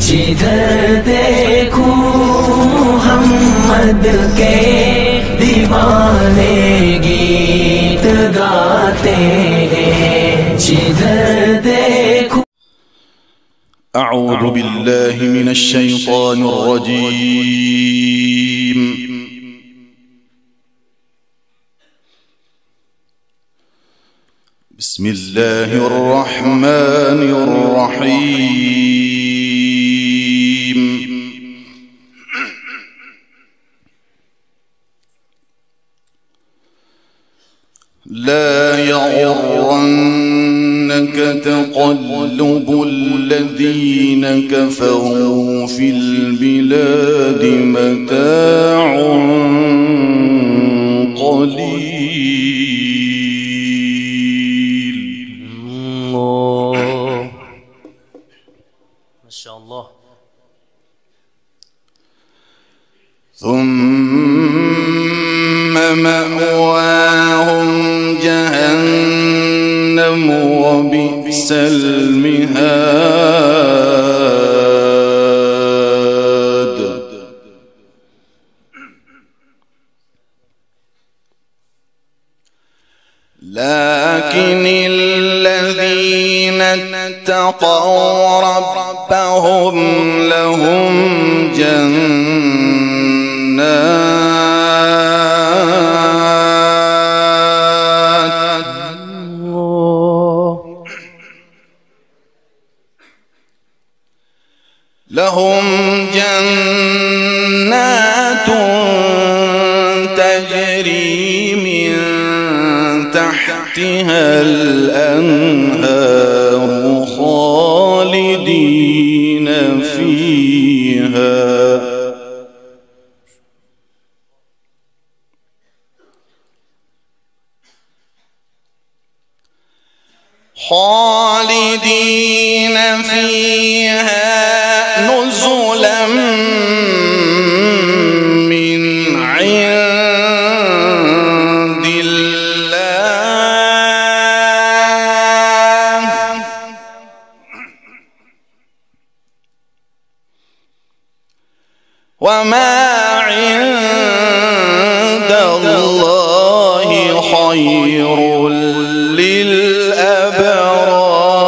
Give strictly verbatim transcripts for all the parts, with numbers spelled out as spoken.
जिधर देखूं मोहम्मद के दीवाने गीत गाते हैं, जिधर देखूं। अऊज़ु बिल्लाहि मिनश शैतानिर रजीम। बिस्मिल्लाहिर रहमानिर रहीम। ला यग़ुर्रन्नक तक़ल्लुबुल लज़ीना कफ़रू फ़िल बिलादि मताउन क़लील। माशाअल्लाह। ثم مأواهم جهنم وبئس المهاد. لكن الذين اتقوا ربهم لهم جنات لهم جنات تجري من تحتها الأنهار خالدين فيها خالدين فيها نزلا من عند الله. وما عند الله خير للأبرار.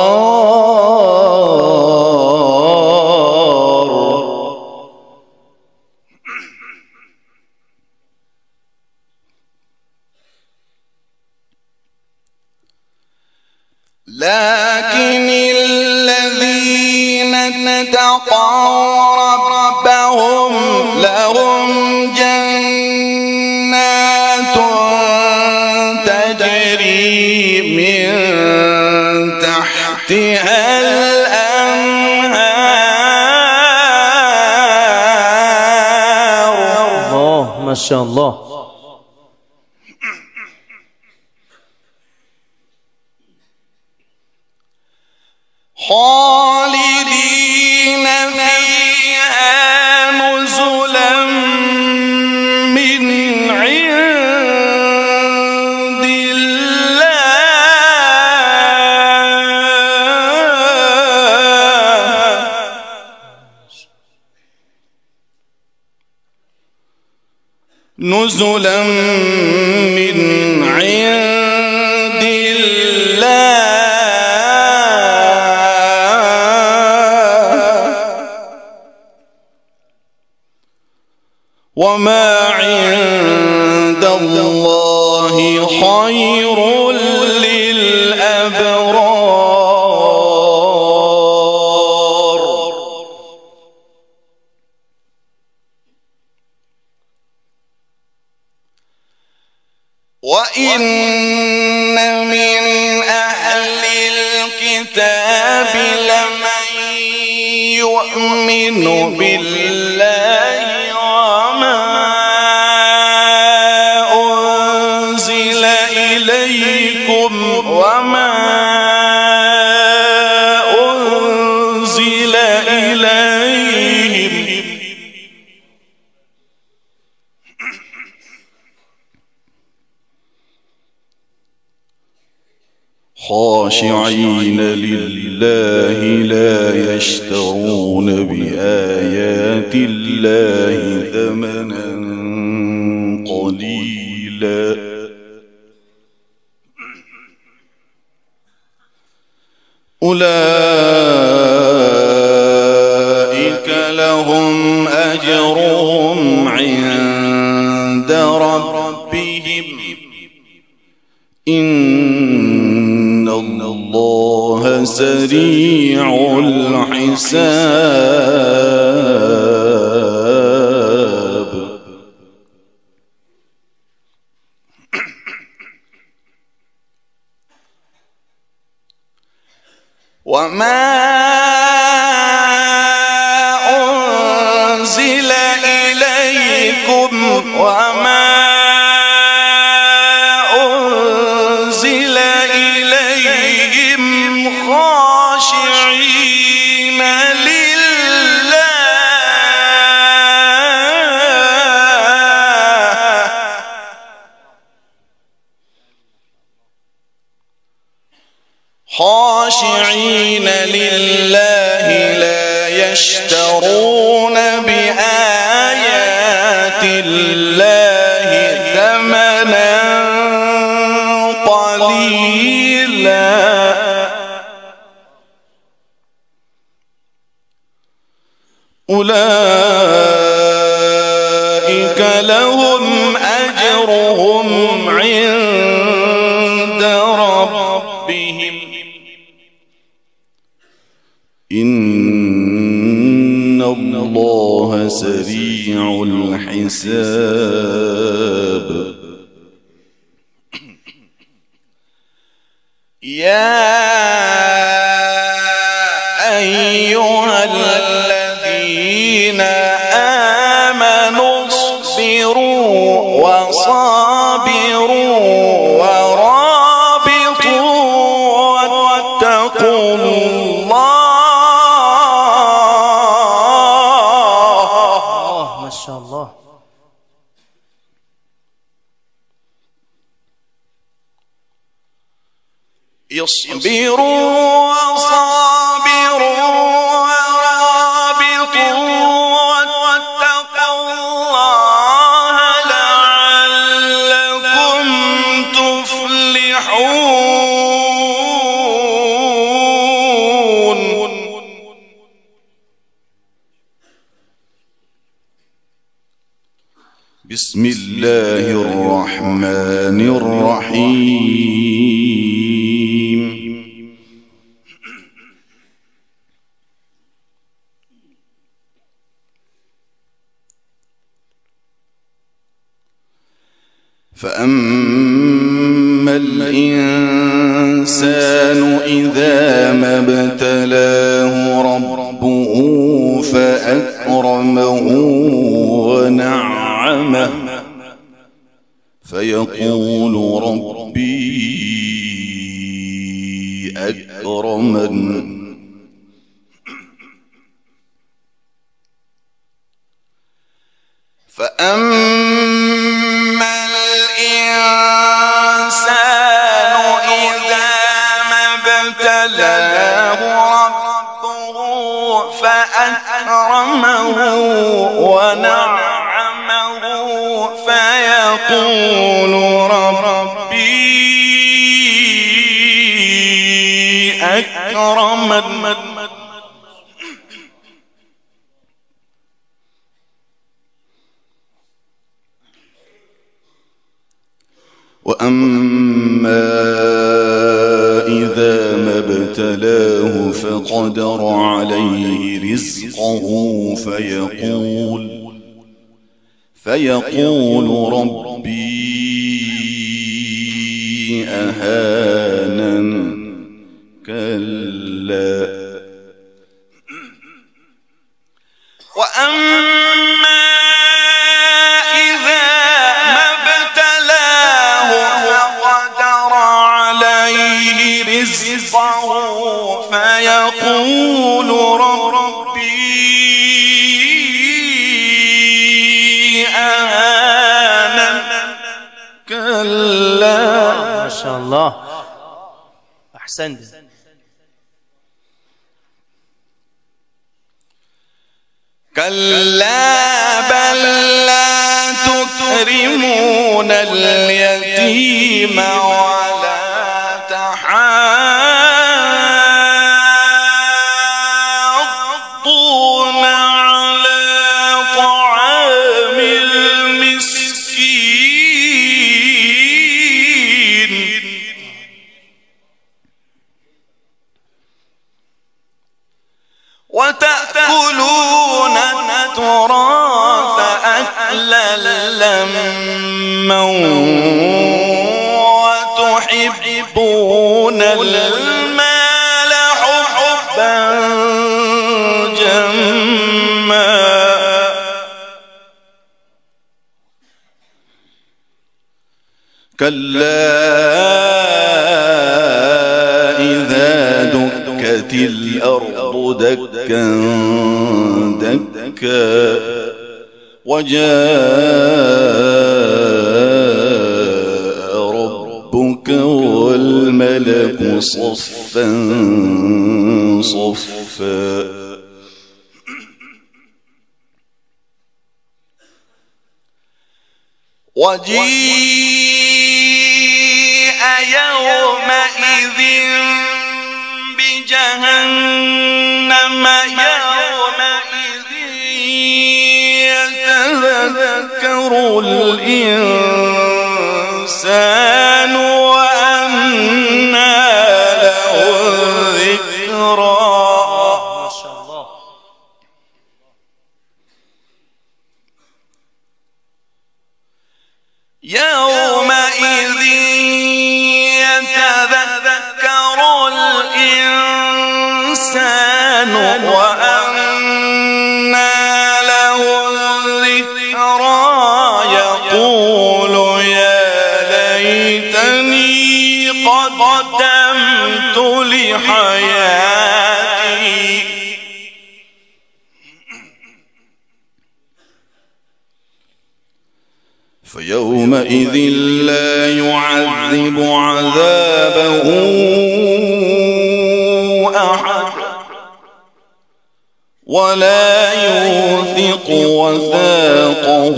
لكن الذين اتقوا ربهم لهم جنات تجري من تحتها الأنهار. الله ما شاء الله. خالدين فيها نزلا من عند الله. نزلا من عند الله. وما عند الله خير للأبرار. وإن من أهل الكتاب لمن يؤمن بالله وما أنزل إليكم وما أنزل إليهم خاشعين لله لا يشترون بآيات الله ثمنا قليلا أولئك لهم أجرهم عند ربهم إن الله سريع الحساب. وما أنزل إليكم وما أنزل إليهم خاشعين لله خاشعين لله لا يشترون بآيات الله ثمنا قليلا أولئك لهم أجرهم عند ربهم إن الله سريع الحساب. يا أيها الذين آمنوا اصبروا وصابروا ورابطوا واتقوا الله ما شاء الله. اصبروا وصابروا ورابطوا واتقوا الله لعلكم تفلحون. بسم الله الرحمن الرحيم. فأما الإنسان إذا ما ابتلاه ربه فأكرمه ونعمه فيقول ربي أكرمن فأما الإنسان إذا ما ابتلاه ربه فأكرمه ونعمه فيقول ربي أكرمن وأما إذا ما ابتلاه فقدر عليه رزقه فيقول فيقول ربي أهانن كلا وأما إذا ما ابتلاه فقدر عليه رزقه فيقول ربي أهانن كلا ما شاء الله. أحسنت. كلا بل لا تكرمون اليتيم ولا تحاضون على طعام المسكين وتأكلون التراث أكلا لما وتحبون المال حبا جما كلا إذا دكت الأرض دكا دكا وجاء ربك والملك صفا صفا وجيء يومئذ بجهنم يومئذ يتذكر الإنسان وأنى له الذكرى. ما شاء الله. يومئذ يتذكر الإنسان وأنى له الذكرى يقول يا ليتني قدمت لحياتي فيومئذ لا يعذب عذابه أحد ولا يوثق وثاقه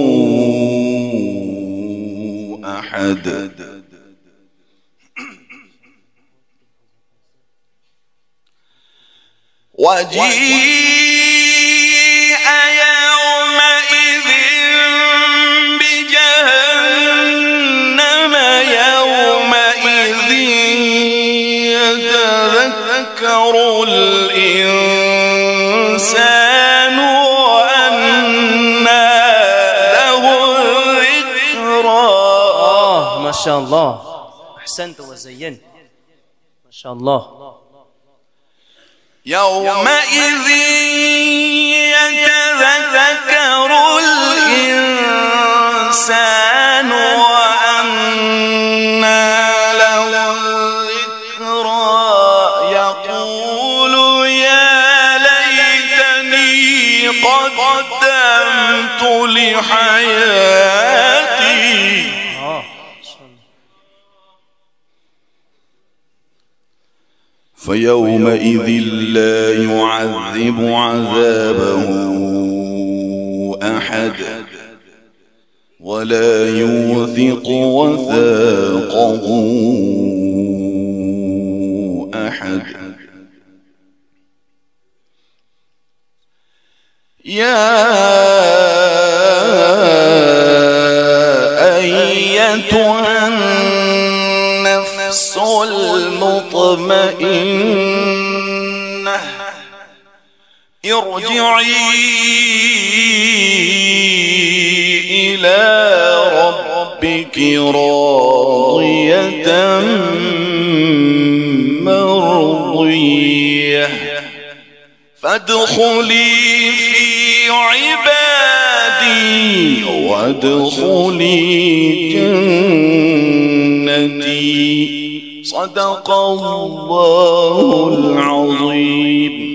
أحد. وجيء يومئذ بجهنم يومئذ يتذكر الإنسان وأنى له الذكرى. آه ما شاء الله. أحسنت وزينت. ما شاء الله. يومئذ يتذكر الإنسان وأنى له الذكرى يقول يا ليتني قدمت لحياتي فيومئذ لا يعذب عذابه أحد ولا يوثق وثاقه أحد. يا أيتها النفس المطمئنة ارجعي إلى ربك راضية مرضية فادخلي في عبادي وادخلي جنتي. صدق الله العظيم.